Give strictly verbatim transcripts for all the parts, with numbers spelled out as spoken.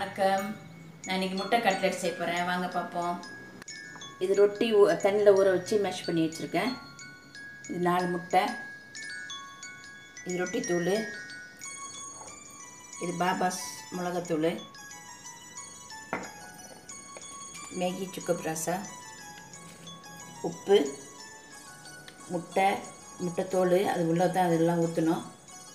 வணக்கம். நான் இன்னைக்கு முட்டை கட்லெட் செய்ய போகிறேன். வாங்க பார்ப்போம். இது ரொட்டி தண்ணியில் ஊற வச்சு மேஷ் பண்ணி வச்சுருக்கேன். இது நாலு முட்டை, இது ரொட்டி தூள், இது பாபாஸ் மிளகாத்தூள், மேகி சுக்கு பிராசா, உப்பு, முட்டை முட்டை தோல் அது உள்ளே தான் அதெல்லாம் ஊற்றணும்.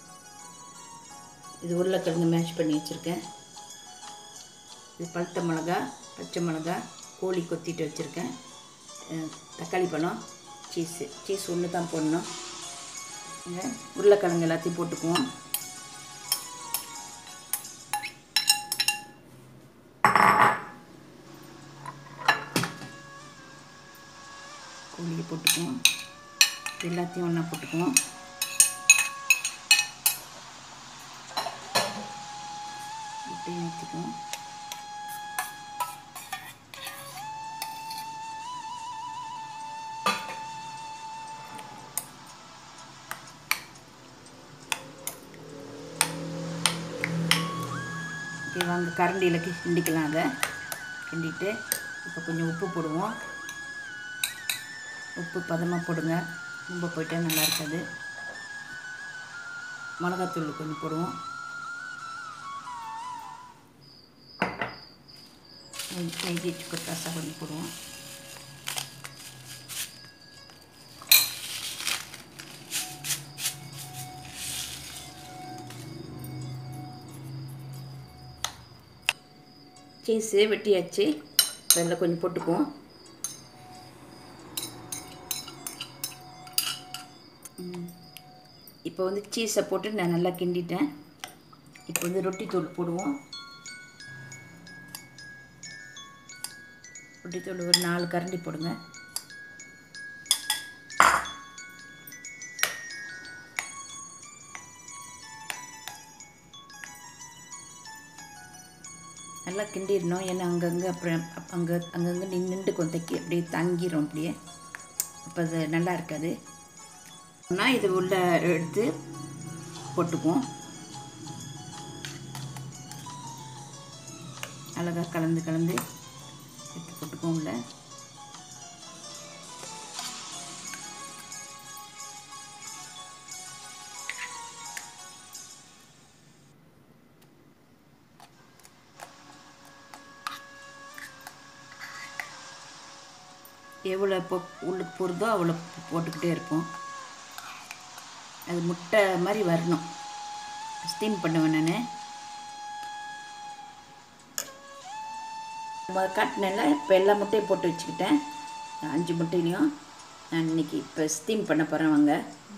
இது உருளைக்கிழங்கு மேஷ் பண்ணி வச்சுருக்கேன். இது பழுத்த மிளகா, பச்சை மிளகா, கோழி கொத்திட்டு வச்சுருக்கேன். தக்காளி பழம், சீஸு சீஸ் ஒன்று தான் போடணும். இங்கே உருளைக்கிழங்கு எல்லாத்தையும் போட்டுக்குவோம். கோழியை போட்டுக்குவோம். எல்லாத்தையும் ஒன்றா போட்டுக்குவோம். முட்டையை ஊற்றிக்குவோம். வாங்க கரண்டியில் கிண்டிக்கலாம். அதை கிண்டிட்டு இப்போ கொஞ்சம் உப்பு போடுவோம். உப்பு பதமாக போடுங்க, ரொம்ப போயிட்டால் நல்லா இருக்காது. மிளகாத்தூள் கொஞ்சம் போடுவோம். மேகி சுக்கு பிராசா கொஞ்சம் போடுவோம். சீஸு வெட்டியாச்சு, அதில் கொஞ்சம் போட்டுக்குவோம். இப்போ வந்து சீஸை போட்டு நான் நல்லா கிண்டிட்டேன். இப்போ வந்து ரொட்டி தூள் போடுவோம். ரொட்டி தூள் ஒரு நாலு கரண்டி போடுங்க. நல்லா கிண்டிடணும். ஏன்னா அங்கங்கே அப்புறம் அங்கே அங்கங்கே நின்றுட்டு கொந்தைக்கி அப்படியே தங்கிடும். அப்படியே அப்போ அது நல்லா இருக்காது. ஆனால் இது உள்ள எடுத்து போட்டுக்குவோம். அழகாக கலந்து கலந்து எடுத்து போட்டுக்குவோம் உள்ள. எவ்வளோ இப்போ உள்ளுக்கு போகிறதோ அவ்வளோ போட்டுக்கிட்டே இருப்போம். அது முட்டை மாதிரி வரணும். ஸ்டீம் பண்ணுவேன் நான். காட்டினேன்ல, இப்போ எல்லா முட்டையும் போட்டு வச்சுக்கிட்டேன். அஞ்சு முட்டையிலையும் நான் இன்றைக்கி இப்போ ஸ்டீம் பண்ண போகிறேன். வாங்க.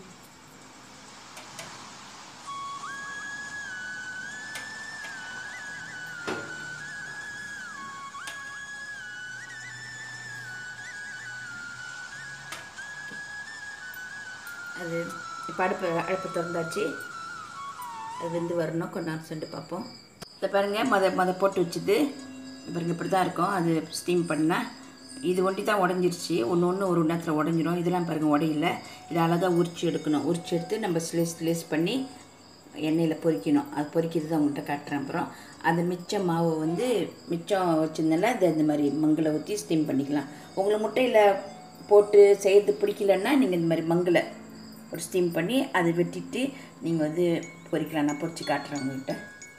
அது இப்போ அடுப்பு அடுப்பு திறந்தாச்சு. அது வெந்து வரணும். கொஞ்ச நேரம் சென்று பார்ப்போம். இதை பாருங்கள், மொத மொத போட்டு வச்சுது பாருங்கள், இப்படி தான் இருக்கும். அது ஸ்டீம் பண்ணால் இது ஒண்டி தான் உடஞ்சிருச்சு. ஒன்று ஒன்று ஒரு நேரத்தில் உடஞ்சிரும். இதெல்லாம் பாருங்கள் உடையில. இதை அழகாக உரிச்சு எடுக்கணும். உரிச்சு எடுத்து நம்ம ஸ்லேஸ் ஸ்லேஸ் பண்ணி எண்ணெயில் பொரிக்கணும். அது பொரிக்கிறது தான் உங்கள்கிட்ட காட்டுறேன். அப்புறம் அந்த மிச்சம் மாவை வந்து மிச்சம் வச்சுருந்தால அது இந்த மாதிரி மங்களை ஊற்றி ஸ்டீம் பண்ணிக்கலாம். உங்களுக்கு முட்டையில் போட்டு செய்கிறது பிடிக்கலன்னா நீங்கள் இந்த மாதிரி மங்களை ஒரு ஸ்டீம் பண்ணி அதை வெட்டிட்டு நீங்கள் வந்து பொரிக்கலாம். நான் பொரித்து காட்டுறேன் உங்கள்கிட்ட.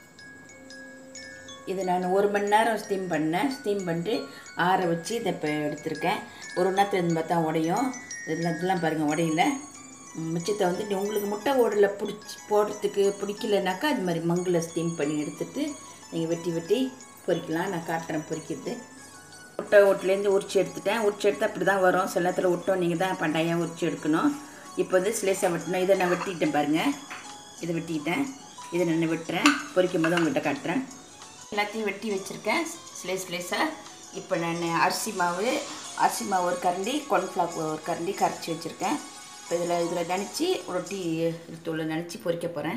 இது நான் ஒரு மணி நேரம் ஸ்டீம் பண்ணேன். ஸ்டீம் பண்ணிட்டு ஆற வச்சு இதை இப்போ எடுத்திருக்கேன். ஒரு நேரத்தில் இருந்து பார்த்தா உடையும். இதெல்லாம் இதெல்லாம் பாருங்கள் உடையில. மிச்சத்தை வந்து உங்களுக்கு முட்டை ஓடில் பிடிச்சி போடுறதுக்கு பிடிக்கலனாக்கா அது மாதிரி மங்கில் ஸ்டீம் பண்ணி எடுத்துகிட்டு நீங்கள் வெட்டி வெட்டி பொரிக்கலாம். நான் காட்டுறேன் பொரிக்கிறது. முட்டை ஓட்டிலேருந்து உரிச்சு எடுத்துட்டேன். உரிச்சு எடுத்தால் அப்படி தான் வரும். சில நேரத்தில் விட்டோம் நீங்கள் தான் பண்டாயாக உரிச்சு எடுக்கணும். இப்போ வந்து ஸ்லேஸாக வெட்டணும். இதை நான் வெட்டிட்டேன் பாருங்கள். இதை வெட்டிக்கிட்டேன். இதை நான் வெட்டுறேன். பொரிக்கும் போது உங்கள்கிட்ட காட்டுறேன். எல்லாத்தையும் வெட்டி வச்சுருக்கேன் ஸ்லேஸ் ஸ்லேஸாக. இப்போ நான் அரிசி மாவு அரிசி மாவு ஒரு கரண்டி, கார்ன்ஃப்ளவர் ஒரு கரண்டி கரைச்சி வச்சுருக்கேன். இப்போ இதில் இதில் நினச்சி ரொட்டி தூள் நினச்சி பொரிக்க போகிறேன்.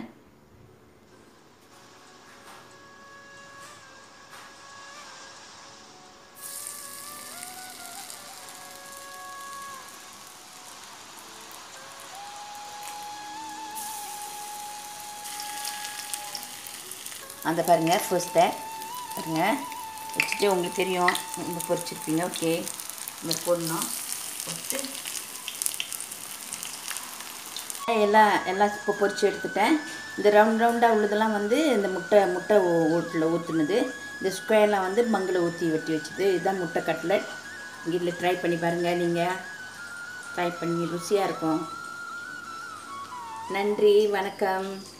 அந்த பாருங்கள் ஃபர்ஸ்ட்டை பாருங்க வச்சுட்டு உங்களுக்கு தெரியும் இந்த பொரிச்சிருப்பீங்க. ஓகே இந்த போடணும். போட்டு எல்லாம் எல்லாம் இப்போ பொரிச்சு எடுத்துட்டேன். இந்த ரவுண்ட் ரவுண்டாக உள்ளதெல்லாம் வந்து இந்த முட்டை முட்டை ஓட்டில் ஊற்றுனது. இந்த ஸ்கொயர்லாம் வந்து மங்கில் ஊற்றி வெட்டி வச்சுது. இதுதான் முட்டை கட்லெட். வீட்டில் ட்ரை பண்ணி பாருங்கள். நீங்கள் ட்ரை பண்ணி ருசியாக இருக்கும். நன்றி, வணக்கம்.